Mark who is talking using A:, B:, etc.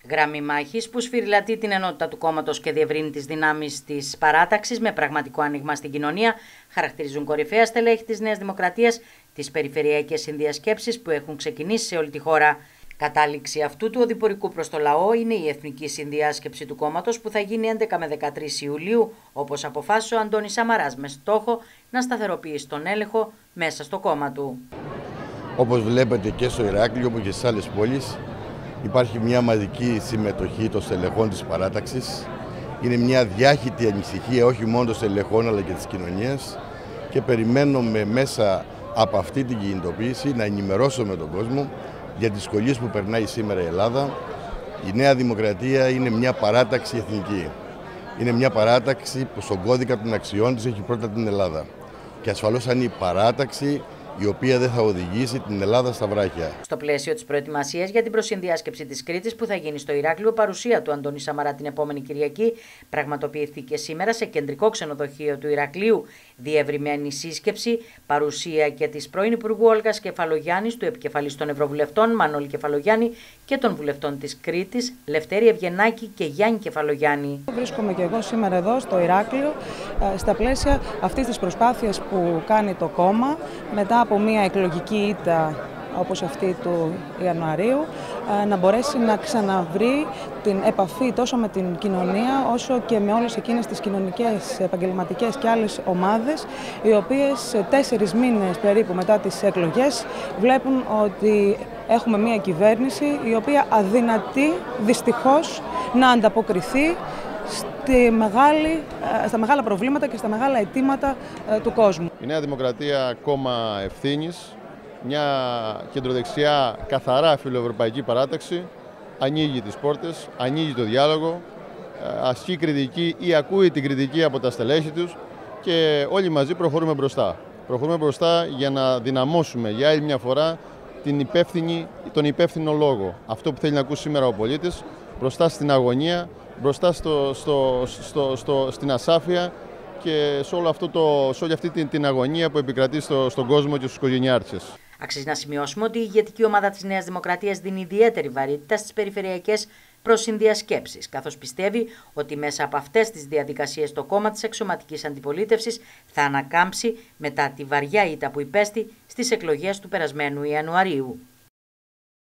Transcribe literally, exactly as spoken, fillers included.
A: Γραμμή μάχης που σφυριλατεί την ενότητα του κόμματος και διευρύνει τις δυνάμεις της παράταξης με πραγματικό άνοιγμα στην κοινωνία, χαρακτηρίζουν κορυφαία στελέχη της Νέας Δημοκρατίας τις περιφερειακές συνδιασκέψεις που έχουν ξεκινήσει σε όλη τη χώρα. Κατάληξη αυτού του οδηπορικού προς το λαό είναι η Εθνική Συνδιάσκεψη του κόμματος που θα γίνει έντεκα με δεκατρείς Ιουλίου, όπως αποφάσισε ο Αντώνης Σαμαράς, με στόχο να σταθεροποιήσει τον έλεγχο μέσα στο κόμμα του.
B: Όπως βλέπετε και στο Ηράκλειο όπως και στις άλλες πόλεις, υπάρχει μια μαζική συμμετοχή των στελεχών της παράταξης. Είναι μια διάχυτη ανησυχία όχι μόνο των στελεχών αλλά και της κοινωνίας και περιμένουμε μέσα από αυτή την κινητοποίηση να ενημερώσουμε τον κόσμο για τις δυσκολίες που περνάει σήμερα η Ελλάδα. Η Νέα Δημοκρατία είναι μια παράταξη εθνική. Είναι μια παράταξη που στον κώδικα των αξιών της έχει πρώτα την Ελλάδα. Και ασφαλώς αν η παράταξη η οποία δεν θα οδηγήσει την Ελλάδα στα βράχια.
A: Στο πλαίσιο της προετοιμασίας για την προσυνδιάσκεψη της Κρήτης που θα γίνει στο Ηράκλειο, παρουσία του Αντώνη Σαμαρά την επόμενη Κυριακή πραγματοποιήθηκε σήμερα σε κεντρικό ξενοδοχείο του Ηρακλείου. Διευρυμένη σύσκεψη, παρουσία και της πρώην Υπουργού Όλγας Κεφαλογιάννης, του επικεφαλής των Ευρωβουλευτών Μανώλη Κεφαλογιάννη και των βουλευτών της Κρήτης Λευτέρη Ευγενάκη και Γιάννη Κεφαλογιάννη.
C: Βρίσκομαι και εγώ σήμερα εδώ στο Ηράκλειο, στα πλαίσια αυτής της προσπάθειας που κάνει το κόμμα μετά από μια εκλογική ήττα όπως αυτή του Ιανουαρίου, να μπορέσει να ξαναβρει την επαφή τόσο με την κοινωνία όσο και με όλες εκείνες τις κοινωνικές, επαγγελματικές και άλλες ομάδες, οι οποίες τέσσερις μήνες περίπου μετά τις εκλογές βλέπουν ότι έχουμε μια κυβέρνηση η οποία αδυνατεί δυστυχώς να ανταποκριθεί στη μεγάλη, στα μεγάλα προβλήματα και στα μεγάλα αιτήματα του κόσμου.
D: Η Νέα Δημοκρατία κόμμα ευθύνης, μια κεντροδεξιά καθαρά φιλοευρωπαϊκή παράταξη, ανοίγει τις πόρτες, ανοίγει το διάλογο, ασκεί κριτική ή ακούει την κριτική από τα στελέχη τους και όλοι μαζί προχωρούμε μπροστά. Προχωρούμε μπροστά για να δυναμώσουμε για άλλη μια φορά την υπεύθυνη, τον υπεύθυνο λόγο. Αυτό που θέλει να ακούσει σήμερα ο πολίτης, μπροστά στην αγωνία, μπροστά στο, στο, στο, στο, στην ασάφεια και σε, όλο αυτό το, σε όλη αυτή την, την αγωνία που επικρατεί στο, στον κόσμο και στους οικογενειάρχες.
A: Αξίζει να σημειώσουμε ότι η ηγετική ομάδα της Νέας Δημοκρατίας δίνει ιδιαίτερη βαρύτητα στις περιφερειακές προσυνδιασκέψεις, καθώς πιστεύει ότι μέσα από αυτές τις διαδικασίες το κόμμα της εξωματικής αντιπολίτευσης θα ανακάμψει μετά τη βαριά ήττα που υπέστη στις εκλογές του περασμένου Ιανουαρίου.